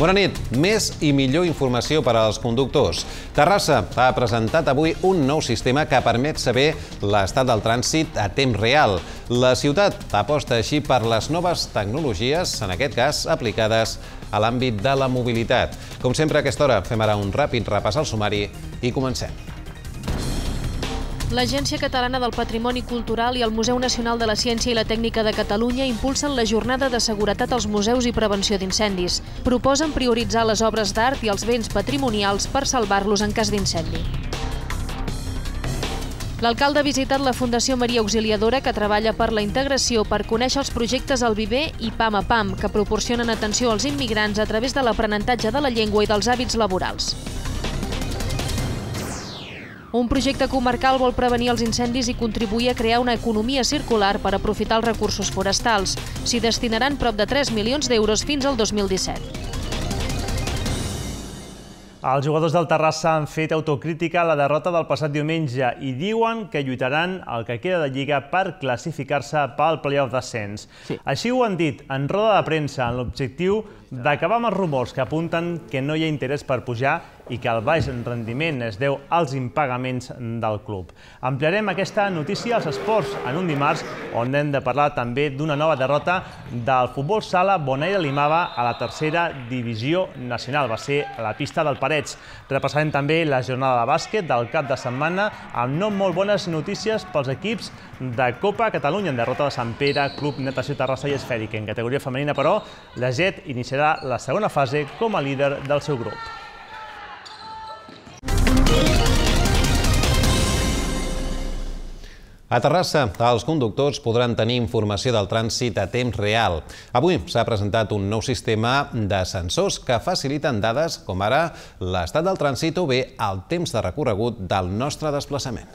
Bona nit. Més i millor informació per als conductors. Terrassa ha presentat avui un nou sistema que permet saber l'estat del trànsit a temps real. La ciutat aposta així per les noves tecnologies, en aquest cas aplicades a l'àmbit de la mobilitat. Com sempre, a aquesta hora fem ara un ràpid repàs al sumari i comencem. L'Agència Catalana del Patrimoni Cultural i el Museu Nacional de la Ciència i la Tècnica de Catalunya impulsen la jornada de seguretat als museus i prevenció d'incendis. Proposen prioritzar les obres d'art i els béns patrimonials per salvar-los en cas d'incendi. L'alcalde ha visitat la Fundació Maria Auxiliadora, que treballa per la integració per conèixer els projectes al Viver i PAM a PAM, que proporcionen atenció als immigrants a través de l'aprenentatge de la llengua i dels hàbits laborals. Un projecte comarcal vol prevenir els incendis i contribuir a crear una economia circular per aprofitar els recursos forestals. S'hi destinaran prop de 3 milions d'euros fins al 2017. Els jugadors del Terrassa han fet autocrítica a la derrota del passat diumenge i diuen que lluitaran el que queda de Lliga per classificar-se pel play-off d'ascens. Així ho han dit en roda de premsa en l'objectiu d'acabar amb els rumors que apunten que no hi ha interès per pujar i que el baix rendiment es deu als impagaments del club. Ampliarem aquesta notícia als esports en un dimarts on hem de parlar també d'una nova derrota del futbol sala Bonaire Limava a la tercera divisió nacional. Va ser a la pista del Parets. Repassarem també la jornada de bàsquet del cap de setmana amb no molt bones notícies pels equips de Copa Catalunya en derrota de Sant Pere, Club Natació Terrassa i Esfèric. En categoria femenina, però, la GET iniciarà la segona fase com a líder del seu grup. A Terrassa, els conductors podran tenir informació del trànsit a temps real. Avui s'ha presentat un nou sistema de sensors que faciliten dades com ara l'estat del trànsit o bé el temps de recorregut del nostre desplaçament.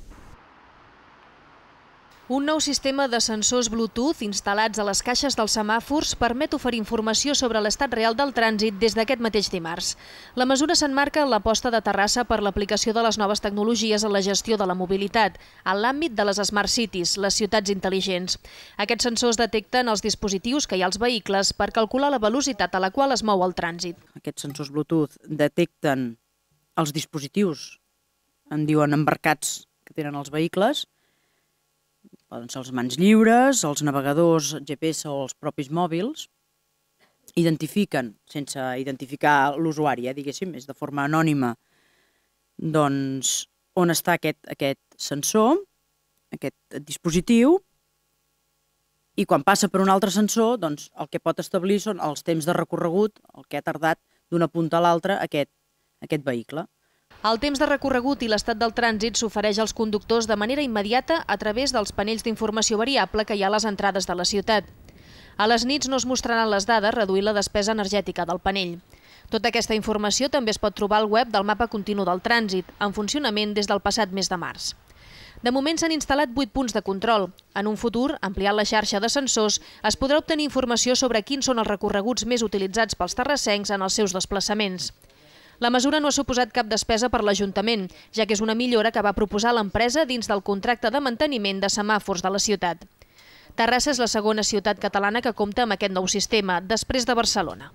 Un nou sistema de sensors Bluetooth instal·lats a les caixes dels semàfors permet oferir informació sobre l'estat real del trànsit des d'aquest mateix dimarts. La mesura s'emmarca en l'aposta de Terrassa per l'aplicació de les noves tecnologies en la gestió de la mobilitat, en l'àmbit de les Smart Cities, les ciutats intel·ligents. Aquests sensors detecten els dispositius que hi ha als vehicles per calcular la velocitat a la qual es mou el trànsit. Aquests sensors Bluetooth detecten els dispositius, en diuen embarcats, que tenen els vehicles. Poden ser els mans lliures, els navegadors GPS o els propis mòbils. Identifiquen, sense identificar l'usuari, diguéssim, és de forma anònima, doncs on està aquest sensor, aquest dispositiu, i quan passa per un altre sensor, doncs el que pot establir són els temps de recorregut, el que ha tardat d'una punta a l'altra aquest vehicle. El temps de recorregut i l'estat del trànsit s'ofereix als conductors de manera immediata a través dels panells d'informació variable que hi ha a les entrades de la ciutat. A les nits no es mostraran les dades, reduint la despesa energètica del panell. Tota aquesta informació també es pot trobar al web del mapa continu del trànsit, en funcionament des del passat mes de març. De moment s'han instal·lat 8 punts de control. En un futur, ampliant la xarxa de sensors, es podrà obtenir informació sobre quins són els recorreguts més utilitzats pels terrassencs en els seus desplaçaments. La mesura no ha suposat cap despesa per l'Ajuntament, ja que és una millora que va proposar l'empresa dins del contracte de manteniment de semàfors de la ciutat. Terrassa és la segona ciutat catalana que compta amb aquest nou sistema, després de Barcelona.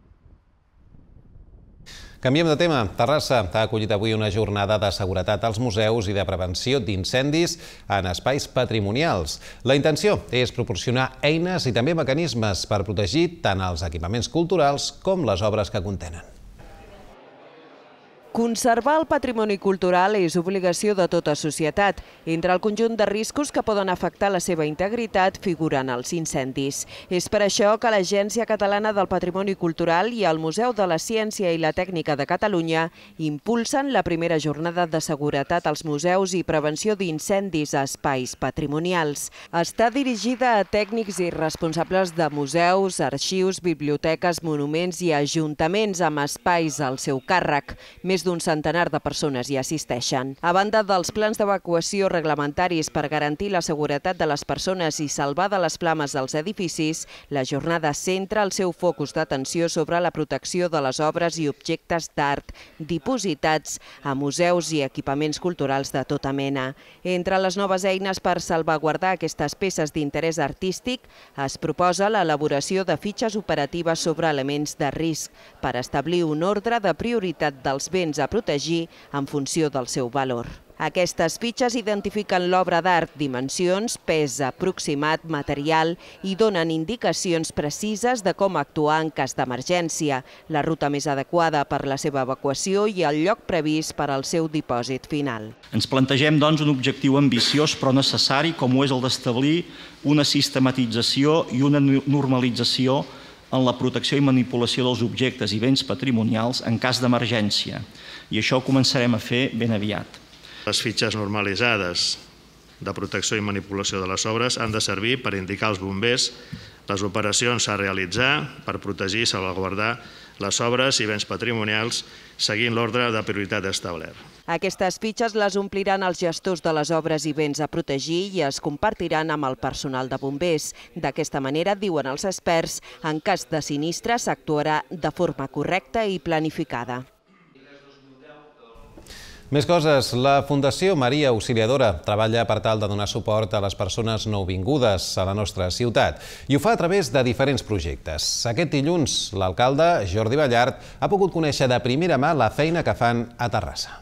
Canviem de tema. Terrassa ha acollit avui una jornada de seguretat als museus i de prevenció d'incendis en espais patrimonials. La intenció és proporcionar eines i també mecanismes per protegir tant els equipaments culturals com les obres que contenen. Conservar el patrimoni cultural és obligació de tota societat. Entre el conjunt de riscos que poden afectar la seva integritat figuren els incendis. És per això que l'Agència Catalana del Patrimoni Cultural i el Museu de la Ciència i la Tècnica de Catalunya impulsen la primera jornada de seguretat als museus i prevenció d'incendis a espais patrimonials. Està dirigida a tècnics i responsables de museus, arxius, biblioteques, monuments i ajuntaments amb espais al seu càrrec. Més més d'un centenar de persones hi assisteixen. A banda dels plans d'evacuació reglamentaris per garantir la seguretat de les persones i salvar de les flames dels edificis, la jornada centra el seu focus d'atenció sobre la protecció de les obres i objectes d'art dipositats a museus i equipaments culturals de tota mena. Entre les noves eines per salvaguardar aquestes peces d'interès artístic es proposa l'elaboració de fitxes operatives sobre elements de risc per establir un ordre de prioritat dels béns a protegir en funció del seu valor. Aquestes fitxes identifiquen l'obra d'art, dimensions, pes aproximat, material i donen indicacions precises de com actuar en cas d'emergència, la ruta més adequada per la seva evacuació i el lloc previst per al seu dipòsit final. Ens plantegem, doncs, un objectiu ambiciós però necessari, com ho és el d'establir una sistematització i una normalització en la protecció i manipulació dels objectes i béns patrimonials en cas d'emergència. I això ho començarem a fer ben aviat. Les fitxes normalitzades de protecció i manipulació de les obres han de servir per indicar als bombers les operacions a realitzar per protegir i salvaguardar les obres i béns patrimonials seguint l'ordre de prioritat establert. Aquestes fitxes les ompliran els gestors de les obres i béns a protegir i es compartiran amb el personal de bombers. D'aquesta manera, diuen els experts, en cas de sinistre s'actuarà de forma correcta i planificada. Més coses. La Fundació Maria Auxiliadora treballa per tal de donar suport a les persones nouvingudes a la nostra ciutat i ho fa a través de diferents projectes. Aquest dilluns, l'alcalde, Jordi Ballart, ha pogut conèixer de primera mà la feina que fan a Terrassa.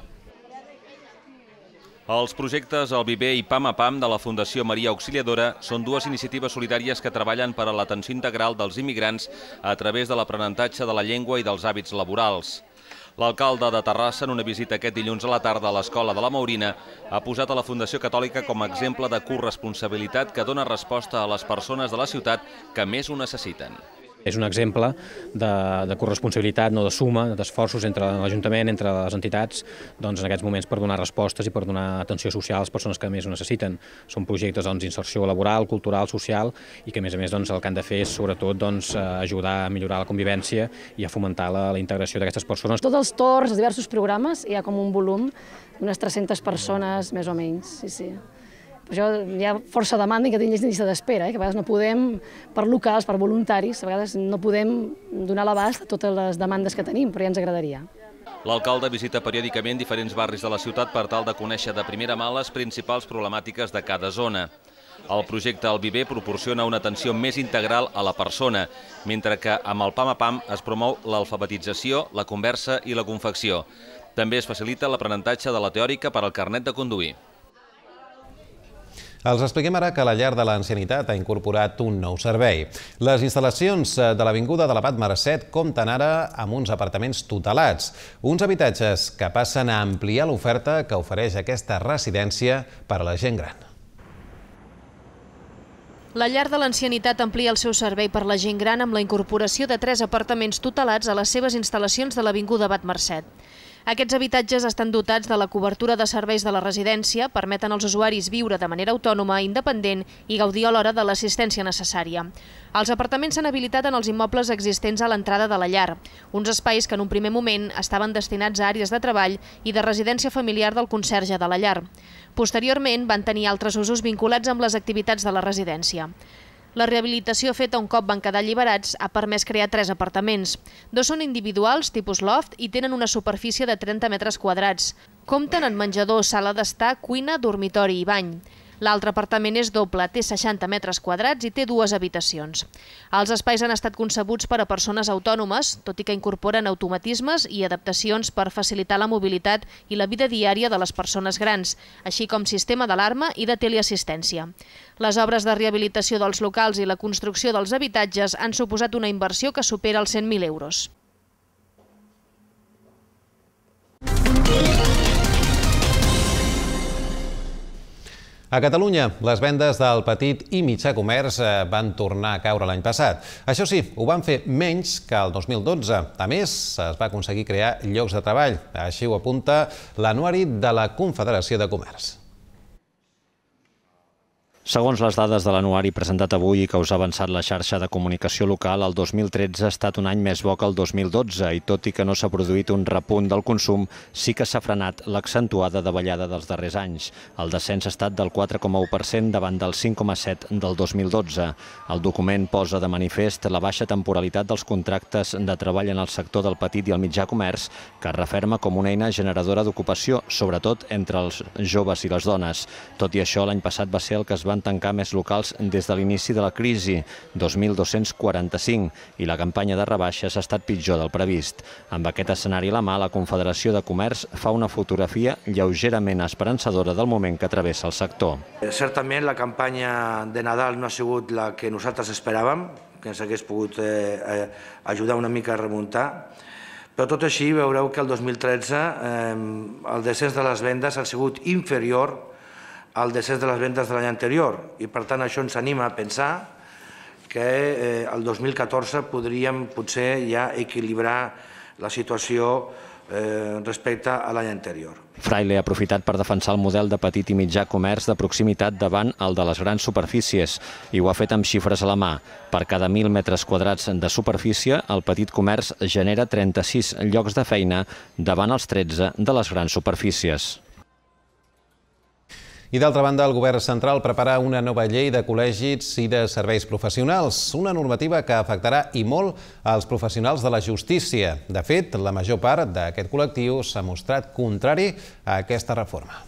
Els projectes El Viver i Pam a Pam de la Fundació Maria Auxiliadora són dues iniciatives solidàries que treballen per a l'atenció integral dels immigrants a través de l'aprenentatge de la llengua i dels hàbits laborals. L'alcalde de Terrassa, en una visita aquest dilluns a la tarda a l'Escola de la Maurina, ha posat a la Fundació Catòlica com a exemple de corresponsabilitat que dona resposta a les persones de la ciutat que més ho necessiten. És un exemple de corresponsabilitat, no de suma, d'esforços entre l'Ajuntament, entre les entitats, en aquests moments per donar respostes i per donar atenció social a les persones que més ho necessiten. Són projectes d'inserció laboral, cultural, social i que a més el que han de fer és sobretot ajudar a millorar la convivència i a fomentar la integració d'aquestes persones. Tots els torns, els diversos programes, hi ha com un volum d'unes 300 persones més o menys, sí. Per això hi ha força demanda i que tinguis llista d'espera, que a vegades no podem, per locals, per voluntaris, a vegades no podem donar l'abast a totes les demandes que tenim, però ja ens agradaria. L'alcalde visita periòdicament diferents barris de la ciutat per tal de conèixer de primera mà les principals problemàtiques de cada zona. El projecte El Viver proporciona una atenció més integral a la persona, mentre que amb el Pam a Pam es promou l'alfabetització, la conversa i la confecció. També es facilita l'aprenentatge de la teòrica per al carnet de conduir. Els expliquem ara que la llar de l'ancianitat ha incorporat un nou servei. Les instal·lacions de l'Avinguda de l'Abat Marcet compten ara amb uns apartaments tutelats, uns habitatges que passen a ampliar l'oferta que ofereix aquesta residència per a la gent gran. La llar de l'ancianitat amplia el seu servei per la gent gran amb la incorporació de 3 apartaments tutelats a les seves instal·lacions de l'Avinguda Abat Marcet. Aquests habitatges estan dotats de la cobertura de serveis de la residència, permeten als usuaris viure de manera autònoma, independent i gaudir alhora de l'assistència necessària. Els apartaments s'han habilitat en els immobles existents a l'entrada de la llar, uns espais que en un primer moment estaven destinats a àrees de treball i de residència familiar del conserge de la llar. Posteriorment van tenir altres usos vinculats amb les activitats de la residència. La rehabilitació feta un cop van quedar alliberats ha permès crear 3 apartaments. 2 són individuals, tipus loft, i tenen una superfície de 30 metres quadrats. Compten en menjador, sala d'estar, cuina, dormitori i bany. L'altre apartament és doble, té 60 metres quadrats i té 2 habitacions. Els espais han estat concebuts per a persones autònomes, tot i que incorporen automatismes i adaptacions per facilitar la mobilitat i la vida diària de les persones grans, així com sistema d'alarma i de teleassistència. Les obres de rehabilitació dels locals i la construcció dels habitatges han suposat una inversió que supera els 100.000 euros. A Catalunya, les vendes del petit i mitjà comerç van tornar a caure l'any passat. Això sí, ho van fer menys que el 2012. A més, es va aconseguir crear llocs de treball. Així ho apunta l'anuari de la Confederació de Comerç. Segons les dades de l'anuari presentat avui i que us ha avançat la xarxa de comunicació local, el 2013 ha estat un any més bo que el 2012 i tot i que no s'ha produït un repunt del consum, sí que s'ha frenat l'accentuada davallada dels darrers anys. El descens ha estat del 4,1% davant del 5,7% del 2012. El document posa de manifest la baixa temporalitat dels contractes de treball en el sector del petit i el mitjà comerç, que es referma com una eina generadora d'ocupació, sobretot entre els joves i les dones. Tot i això, l'any passat va ser el que es van tancar més locals des de l'inici de la crisi, 2.245, i la campanya de rebaixes ha estat pitjor del previst. Amb aquest escenari a la mà, la Confederació de Comerç fa una fotografia lleugerament esperançadora del moment que travessa el sector. Certament, la campanya de Nadal no ha sigut la que nosaltres esperàvem, que ens hagués pogut ajudar una mica a remuntar, però tot així veureu que el 2013 el descens de les vendes ha sigut inferior al descens de les vendes de l'any anterior i per tant això ens anima a pensar que el 2014 podríem potser ja equilibrar la situació respecte a l'any anterior. Fraile ha aprofitat per defensar el model de petit i mitjà comerç de proximitat davant el de les grans superfícies i ho ha fet amb xifres a la mà. Per cada 1.000 metres quadrats de superfície, el petit comerç genera 36 llocs de feina davant els 13 de les grans superfícies. I d'altra banda, el Govern central prepara una nova llei de col·legis i de serveis professionals, una normativa que afectarà i molt als professionals de la justícia. De fet, la major part d'aquest col·lectiu s'ha mostrat contrari a aquesta reforma.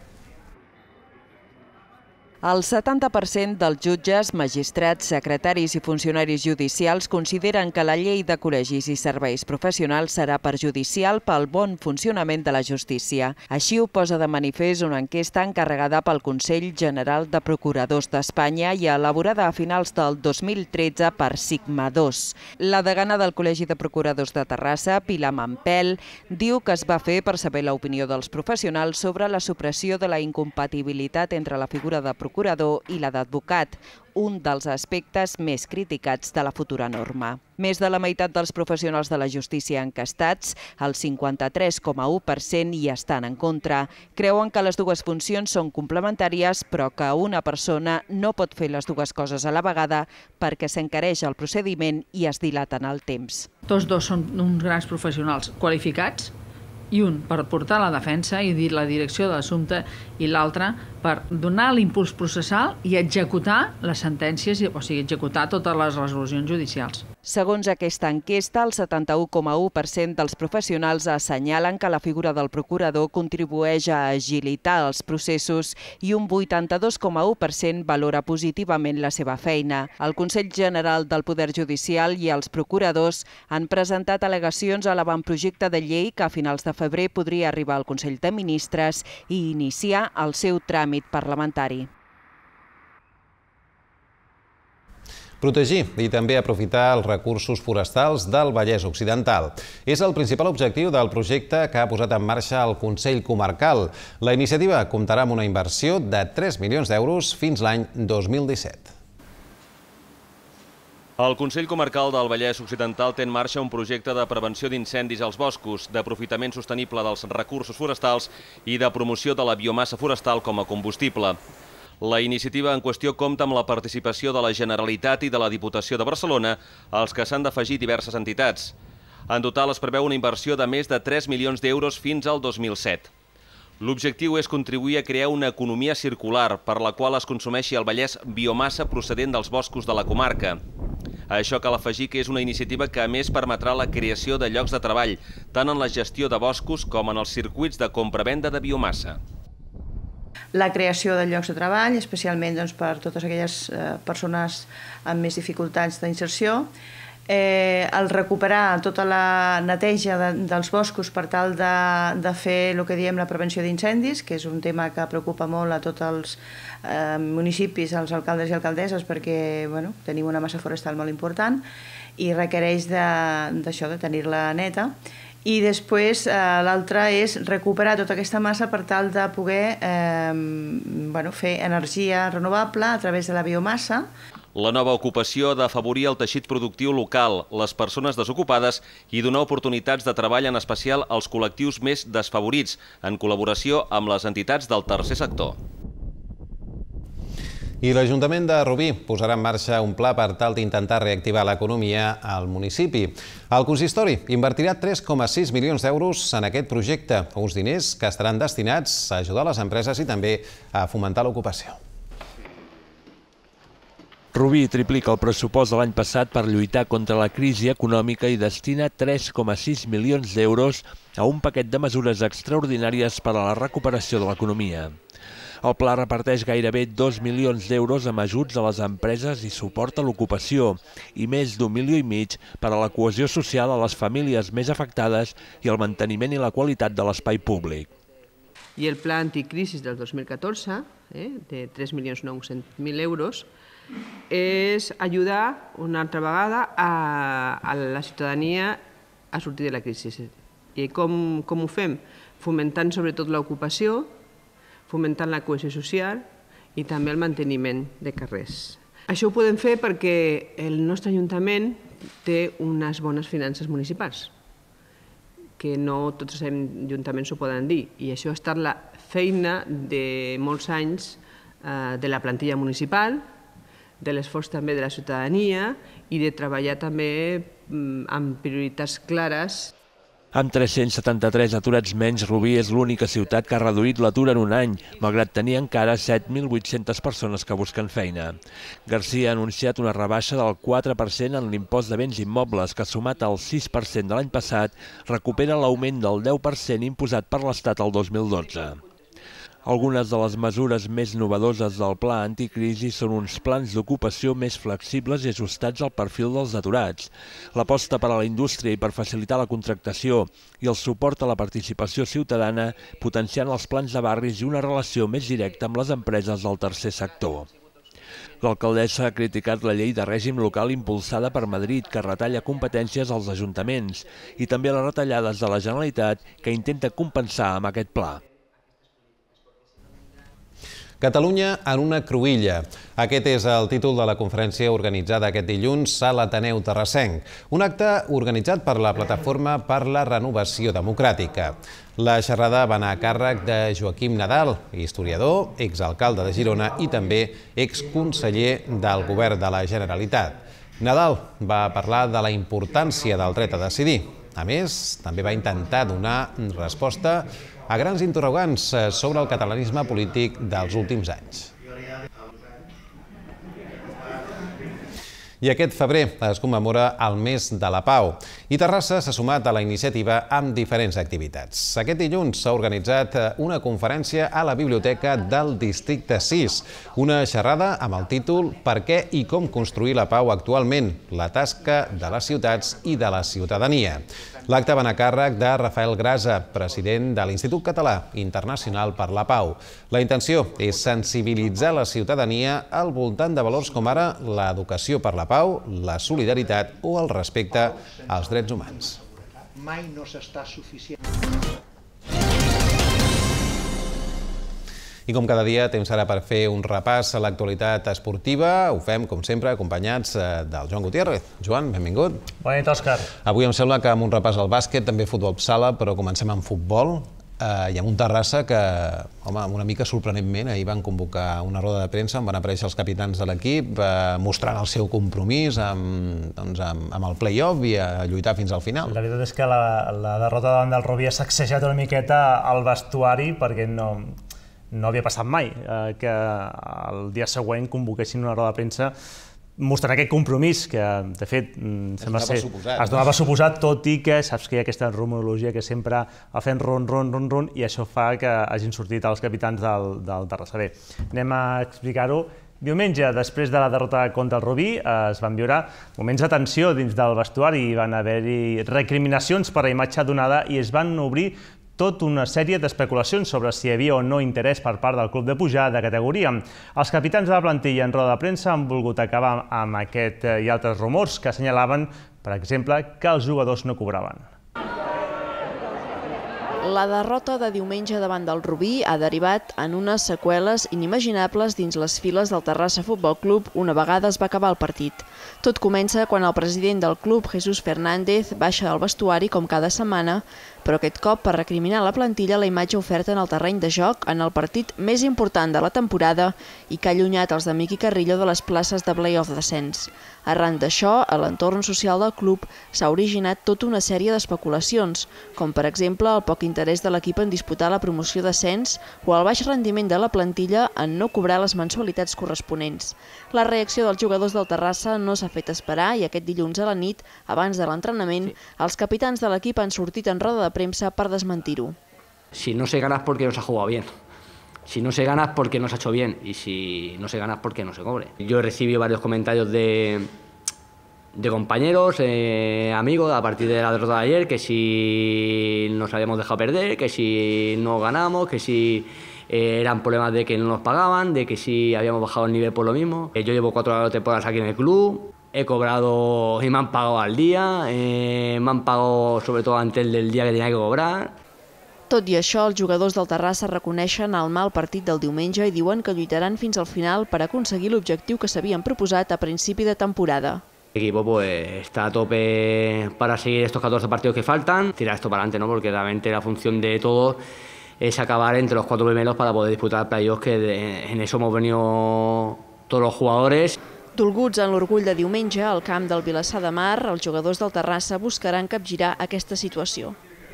El 70% dels jutges, magistrats, secretaris i funcionaris judicials consideren que la llei de col·legis i serveis professionals serà perjudicial pel bon funcionament de la justícia. Així ho posa de manifest una enquesta encarregada pel Consell General de Procuradors d'Espanya i elaborada a finals del 2013 per Sigma 2. La degana del Col·legi de Procuradors de Terrassa, Pilar Mampel, diu que es va fer per saber l'opinió dels professionals sobre la supressió de la incompatibilitat entre la figura de procurador i la d'advocat, un dels aspectes més criticats de la futura norma. Més de la meitat dels professionals de la justícia encastats, el 53,1%, hi estan en contra. Creuen que les dues funcions són complementàries, però que una persona no pot fer les dues coses a la vegada perquè s'encareix el procediment i es dilata en el temps. Tots dos són uns grans professionals qualificats, i un per portar la defensa i dir la direcció de l'assumpte i l'altre per donar l'impuls processal i executar les sentències, o sigui, executar totes les resolucions judicials. Segons aquesta enquesta, el 71,1% dels professionals assenyalen que la figura del procurador contribueix a agilitar els processos i un 82,1% valora positivament la seva feina. El Consell General del Poder Judicial i els procuradors han presentat al·legacions a l'avantprojecte de llei que a finals de febrer podria arribar al Consell de Ministres i iniciar el seu tràmit parlamentari. Protegir i també aprofitar els recursos forestals del Vallès Occidental. És el principal objectiu del projecte que ha posat en marxa el Consell Comarcal. La iniciativa comptarà amb una inversió de 3 milions d'euros fins l'any 2017. El Consell Comarcal del Vallès Occidental té en marxa un projecte de prevenció d'incendis als boscos, d'aprofitament sostenible dels recursos forestals i de promoció de la biomassa forestal com a combustible. La iniciativa en qüestió compta amb la participació de la Generalitat i de la Diputació de Barcelona, als que s'han d'afegir diverses entitats. En total es preveu una inversió de més de 3 milions d'euros fins al 2007. L'objectiu és contribuir a crear una economia circular per la qual es consumeixi al Vallès biomassa procedent dels boscos de la comarca. A això cal afegir que és una iniciativa que a més permetrà la creació de llocs de treball, tant en la gestió de boscos com en els circuits de compra-venda de biomassa. La creació de llocs de treball, especialment per totes aquelles persones amb més dificultats d'inserció, el recuperar tota la neteja dels boscos per tal de fer el que diem la prevenció d'incendis, que és un tema que preocupa molt a tots els municipis, als alcaldes i alcaldesses, perquè tenim una massa forestal molt important i requereix d'això, de tenir-la neta. I després l'altre és recuperar tota aquesta massa per tal de poder fer energia renovable a través de la biomassa. La nova ocupació ha d'afavorir el teixit productiu local, les persones desocupades i donar oportunitats de treball en especial als col·lectius més desfavorits, en col·laboració amb les entitats del tercer sector. I l'Ajuntament de Rubí posarà en marxa un pla per tal d'intentar reactivar l'economia al municipi. El consistori invertirà 3,6 milions d'euros en aquest projecte, uns diners que estaran destinats a ajudar les empreses i també a fomentar l'ocupació. Rubí triplica el pressupost de l'any passat per lluitar contra la crisi econòmica i destina 3,6 milions d'euros a un paquet de mesures extraordinàries per a la recuperació de l'economia. El pla reparteix gairebé 2 milions d'euros amb ajuts a les empreses i suport a l'ocupació i més d'1,5 milions per a la cohesió social a les famílies més afectades i el manteniment i la qualitat de l'espai públic. I el pla anticrisis del 2014, de 3.900.000 euros, és ajudar una altra vegada a la ciutadania a sortir de la crisi. I com ho fem? Fomentant sobretot l'ocupació, fomentant la cohesió social i també el manteniment de carrers. Això ho podem fer perquè el nostre Ajuntament té unes bones finances municipals, que no tots els ajuntaments ho poden dir, i això ha estat la feina de molts anys de la plantilla municipal, de l'esforç també de la ciutadania i de treballar també amb prioritats clares. Amb 373 aturats menys, Rubí és l'única ciutat que ha reduït l'atur en un any, malgrat tenir encara 7.800 persones que busquen feina. Garcia ha anunciat una rebaixa del 4% en l'impost de béns immobles, que sumat al 6% de l'any passat, recupera l'augment del 10% imposat per l'Estat el 2012. Algunes de les mesures més novedoses del pla anticrisi són uns plans d'ocupació més flexibles i ajustats al perfil dels aturats, l'aposta per a la indústria i per facilitar la contractació i el suport a la participació ciutadana, potenciant els plans de barris i una relació més directa amb les empreses del tercer sector. L'alcaldessa ha criticat la llei de règim local impulsada per Madrid, que retalla competències als ajuntaments, i també les retallades de la Generalitat, que intenta compensar amb aquest pla. Catalunya en una cruïlla. Aquest és el títol de la conferència organitzada aquest dilluns a l'Ateneu Terrassenc, un acte organitzat per la Plataforma per la Renovació Democràtica. La xerrada va anar a càrrec de Joaquim Nadal, historiador, exalcalde de Girona i també exconseller del Govern de la Generalitat. Nadal va parlar de la importància del dret a decidir. A més, també va intentar donar resposta a grans interrogants sobre el catalanisme polític dels últims anys. I aquest febrer es commemora el mes de la pau i Terrassa s'ha sumat a la iniciativa amb diferents activitats. Aquest dilluns s'ha organitzat una conferència a la Biblioteca del Districte 6, una xerrada amb el títol «Per què i com construir la pau actualment? La tasca de les ciutats i de la ciutadania». L'acte va anar a càrrec de Rafael Grasa, president de l'Institut Català Internacional per la Pau. La intenció és sensibilitzar la ciutadania al voltant de valors com ara l'educació per la pau, la solidaritat o el respecte als drets humans. Mai no s'està suficient. I com cada dia, temps ara per fer un repàs a l'actualitat esportiva. Ho fem, com sempre, acompanyats del Joan Gutiérrez. Joan, benvingut. Bona nit, Òscar. Avui em sembla que amb un repàs al bàsquet, també futbol sala, però comencem amb futbol. I amb un Terrassa que, home, una mica sorprenentment, ahir van convocar una roda de premsa on van aparèixer els capitans de l'equip mostrant el seu compromís amb el play-off i a lluitar fins al final. La veritat és que la derrota davant del Rubí ha sacsejat una miqueta al vestuari perquè no havia passat mai que el dia següent convoquessin una roda de premsa mostrant aquest compromís que, de fet, es donava suposat, tot i que saps que hi ha aquesta rumorologia que sempre va fent ron, i això fa que hagin sortit els capitans del Terrassa. Bé, anem a explicar-ho. Diumenge, després de la derrota contra el Rubí, es van viure moments de tensió dins del vestuari, i van haver-hi recriminacions per la imatge donada i es van obrir tota una sèrie d'especulacions sobre si hi havia o no interès per part del club de pujar de categoria. Els capitans de la plantilla en roda de premsa han volgut acabar amb aquest i altres rumors que assenyalaven, per exemple, que els jugadors no cobraven. La derrota de diumenge davant del Rubí ha derivat en unes seqüeles inimaginables dins les files del Terrassa Futbol Club una vegada es va acabar el partit. Tot comença quan el president del club, Jesús Fernández, baixa al vestuari com cada setmana però aquest cop per recriminar a la plantilla la imatge oferta en el terreny de joc en el partit més important de la temporada i que ha allunyat els de Miqui Carrillo de les places de play-off descens. Arran d'això, a l'entorn social del club s'ha originat tota una sèrie d'especulacions, com per exemple el poc interès de l'equip en disputar la promoció d'ascens o el baix rendiment de la plantilla en no cobrar les mensualitats corresponents. La reacció dels jugadors del Terrassa no s'ha fet esperar i aquest dilluns a la nit, abans de l'entrenament, els capitans de l'equip han sortit en roda de premsa per desmentir-ho. Si no se gana es porque no se ha jugado bien. Si no se gana es porque no se ha hecho bien. Y si no se gana es porque no se cobre. Yo he recibido varios comentarios de compañeros, amigos, a partir de la derrota de ayer, que si nos habíamos dejado perder, que si no ganamos, que si eran problemas de que no nos pagaban, de que si habíamos bajado el nivel por lo mismo. Yo llevo 4 temporadas aquí en el club. He cobrado y me han pagado al día, me han pagado sobre todo antes del día que tenía que cobrar. Tot i això, els jugadors del Terrassa reconeixen el mal partit del diumenge i diuen que lluitaran fins al final per aconseguir l'objectiu que s'havien proposat a principi de temporada. El equipo pues está a tope para seguir estos 14 partidos que faltan, tirar esto para adelante, ¿no? Porque realmente la función de todos es acabar entre los 4 primeros para poder disputar playoffs, que en eso hemos venido todos los jugadores. Dolguts en l'orgull de diumenge, al camp del Vilassar de Mar, els jugadors del Terrassa buscaran capgirar aquesta situació.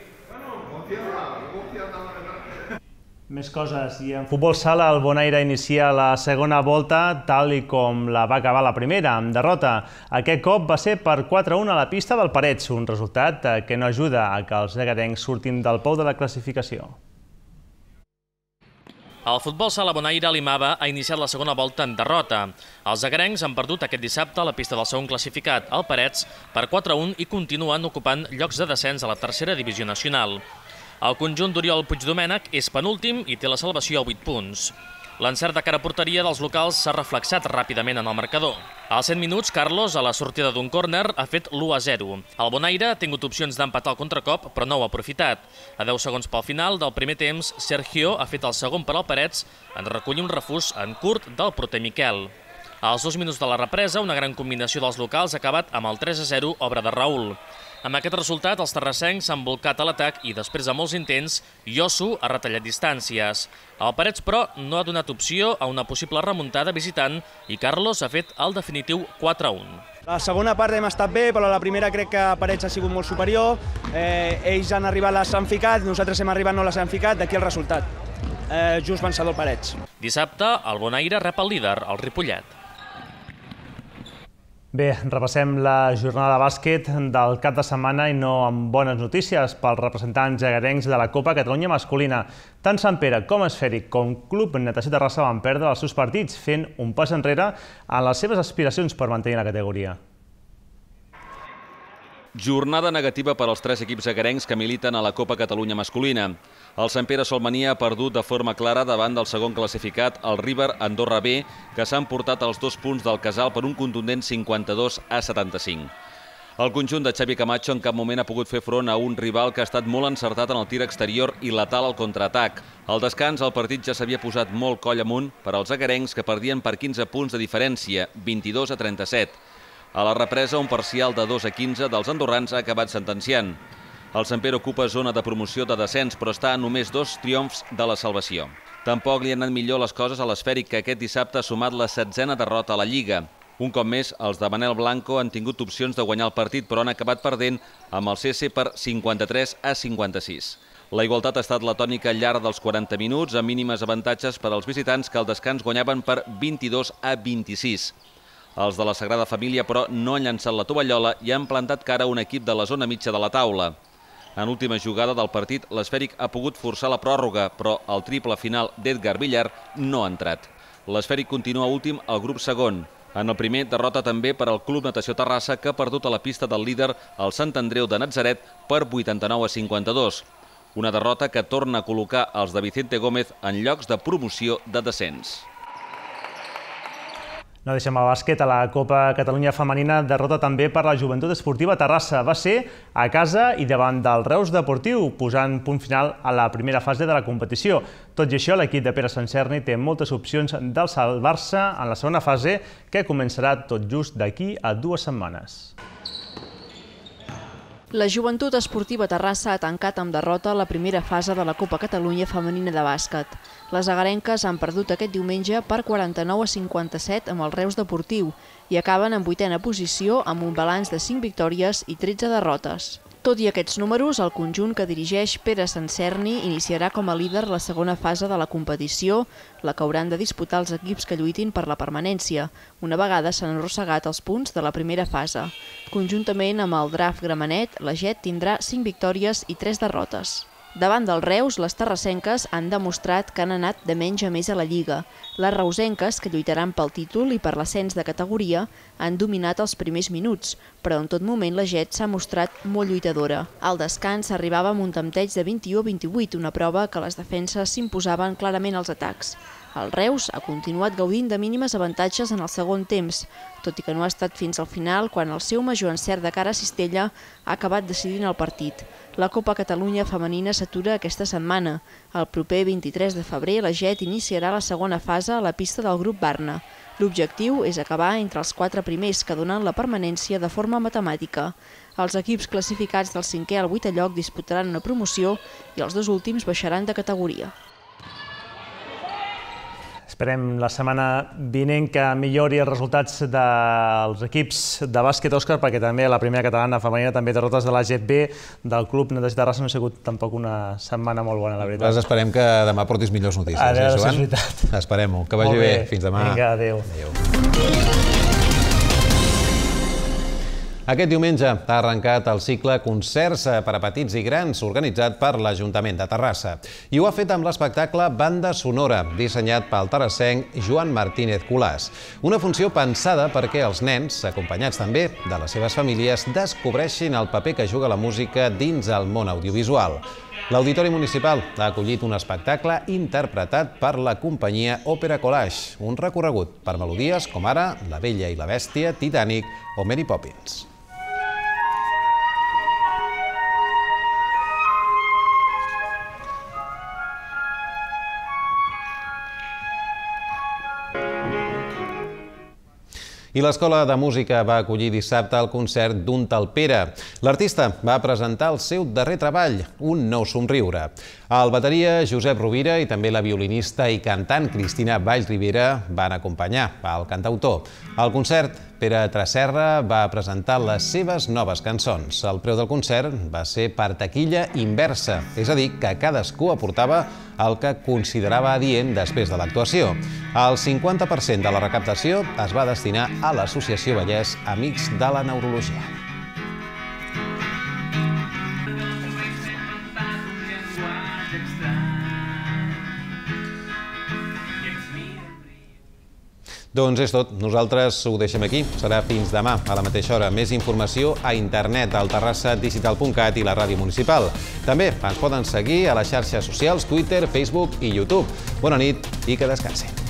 Més coses. I en futbol sala, el Bonaire inicia la segona volta tal i com la va acabar la primera, amb derrota. Aquest cop va ser per 4-1 a la pista del Parets, un resultat que no ajuda a que els egarencs surtin del pou de la classificació. El futbol sala Bonaire Limava ha iniciat la segona volta en derrota. Els egarencs han perdut aquest dissabte a la pista del segon classificat, el Parets, per 4-1 i continuen ocupant llocs de descens a la tercera divisió nacional. El conjunt d'Oriol Puigdomènech és penúltim i té la salvació a 8 punts. L'encert de cara a porteria dels locals s'ha reflexat ràpidament en el marcador. Als 100 minuts, Carlos, a la sortida d'un córner, ha fet l'1-0. El Bonaire ha tingut opcions d'empatar el contracop, però no ho ha aprofitat. A 10 segons pel final del primer temps, Sergio ha fet el segon per al Parets en recollir un refús en curt del porter Miquel. Als 2 minuts de la represa, una gran combinació dels locals ha acabat amb el 3-0, obra de Raül. Amb aquest resultat, els terrassencs s'han volcat a l'atac i, després de molts intents, Yosu ha retallat distàncies. El Parets, però, no ha donat opció a una possible remuntada visitant i Carlos ha fet el definitiu 4-1. La segona part hem estat bé, però la primera crec que Parets ha sigut molt superior. Ells han arribat, les han ficat, nosaltres hem arribat, no les hem ficat, d'aquí el resultat. Just vencedor Parets. Dissabte, el Bonaire rep el líder, el Ripollet. Bé, repassem la jornada de bàsquet del cap de setmana i no amb bones notícies pels representants egarencs de la Copa Catalunya masculina. Tant Sant Pere com Esfèric com Club Natació Terrassa van perdre els seus partits, fent un pas enrere en les seves aspiracions per mantenir la categoria. Jornada negativa per als 3 equips egarencs que militen a la Copa Catalunya masculina. El Sant Pere Solmania ha perdut de forma clara davant del segon classificat, el River Andorra B, que s'han portat els 2 punts del Casal per un contundent 52-75. El conjunt de Xavi Camacho en cap moment ha pogut fer front a un rival que ha estat molt encertat en el tir exterior i letal al contraatac. Al descans, el partit ja s'havia posat molt coll amunt per als egarencs, que perdien per 15 punts de diferència, 22-37. A la represa, un parcial de 2-15 dels andorrans ha acabat sentenciant. El Sant Pere ocupa zona de promoció de descens, però està a només 2 triomfs de la salvació. Tampoc li han anat millor les coses a l'Esfèric, que aquest dissabte ha sumat la 7a derrota a la Lliga. Un cop més, els de Manel Blanco han tingut opcions de guanyar el partit, però han acabat perdent amb el CC per 53-56. La igualtat ha estat la tònica al llarg dels 40 minuts, amb mínimes avantatges per als visitants que al descans guanyaven per 22-26. Els de la Sagrada Família, però, no han llançat la tovallola i han plantat cara a un equip de la zona mitja de la taula. En l'última jugada del partit, l'Esfèric ha pogut forçar la pròrroga, però el triple final d'Edgar Villar no ha entrat. L'Esfèric continua últim al grup segon. En el primer, derrota també per al Club Natació Terrassa, que ha perdut a la pista del líder, el Sant Andreu de Natzaret, per 89-52. Una derrota que torna a col·locar els de Vicente Gómez en llocs de promoció de descens. No deixem el bàsquet. A la Copa Catalunya Femenina, derrota també per la Joventut Esportiva Terrassa. Va ser a casa i davant del Reus Deportiu, posant punt final a la primera fase de la competició. Tot i això, l'equip de Pere Sancerni té moltes opcions de salvar-se en la segona fase, que començarà tot just d'aquí a 2 setmanes. La Joventut Esportiva Terrassa ha tancat amb derrota la primera fase de la Copa Catalunya Femenina de bàsquet. Les agarenques han perdut aquest diumenge per 49-57 amb el Reus Deportiu i acaben en 8a posició amb un balanç de 5 victòries i 13 derrotes. Tot i aquests números, el conjunt que dirigeix Pere Sancerni iniciarà com a líder la segona fase de la competició, la que hauran de disputar els equips que lluitin per la permanència, una vegada s'han arrossegat els punts de la primera fase. Conjuntament amb el Draft Gramenet, la Jet tindrà 5 victòries i 3 derrotes. Davant del Reus, les terrassenques han demostrat que han anat de menys a més a la Lliga. Les reusenques, que lluitaran pel títol i per l'ascens de categoria, han dominat els primers minuts, però en tot moment la Jet s'ha mostrat molt lluitadora. Al descans s'arribava amb un tempteig de 21-28, una prova que les defenses s'imposaven clarament als atacs. El Reus ha continuat gaudint de mínimes avantatges en el segon temps, tot i que no ha estat fins al final quan el seu major encert de cara a Cistella ha acabat decidint el partit. La Copa Catalunya femenina s'atura aquesta setmana. El proper 23 de febrer la Jet iniciarà la segona fase a la pista del grup Barna. L'objectiu és acabar entre els 4 primers que donen la permanència de forma matemàtica. Els equips classificats del 5è al 8è lloc disputaran una promoció i els 2 últims baixaran de categoria. Esperem la setmana vinent que millori els resultats dels equips de bàsquet, Òscar, perquè també la primera catalana femenina també derrotes de la Jet B, del club Neteja Terrassa. No ha sigut tampoc una setmana molt bona, la veritat. Doncs esperem que demà portis millors notícies, Joan? És veritat. Esperem-ho. Que vagi bé. Fins demà. Vinga, adéu. Aquest diumenge ha arrencat el cicle Concerts per a petits i grans organitzat per l'Ajuntament de Terrassa. I ho ha fet amb l'espectacle Banda Sonora, dissenyat pel terrassenc Joan Martínez Colàs. Una funció pensada perquè els nens, acompanyats també de les seves famílies, descobreixin el paper que juga la música dins el món audiovisual. L'Auditori Municipal ha acollit un espectacle interpretat per la companyia Òpera Collage, un recorregut per melodies com ara La Bella i la Bèstia, Titanic o Mary Poppins. I l'Escola de Música va acollir dissabte el concert d'un tal Pere. L'artista va presentar el seu darrer treball, Un nou somriure. El bateria Josep Rovira i també la violinista i cantant Cristina Vallribera van acompanyar el cantautor. Al concert, Pere Tresserra va presentar les seves noves cançons. El preu del concert va ser per taquilla inversa, és a dir, que cadascú aportava el que considerava adient després de l'actuació. El 50% de la recaptació es va destinar a l'Associació Vallès Amics de la Neurologia. Doncs és tot. Nosaltres ho deixem aquí. Serà fins demà a la mateixa hora. Més informació a internet al terrassadigital.cat i la ràdio municipal. També ens poden seguir a les xarxes socials, Twitter, Facebook i YouTube. Bona nit i que descansin.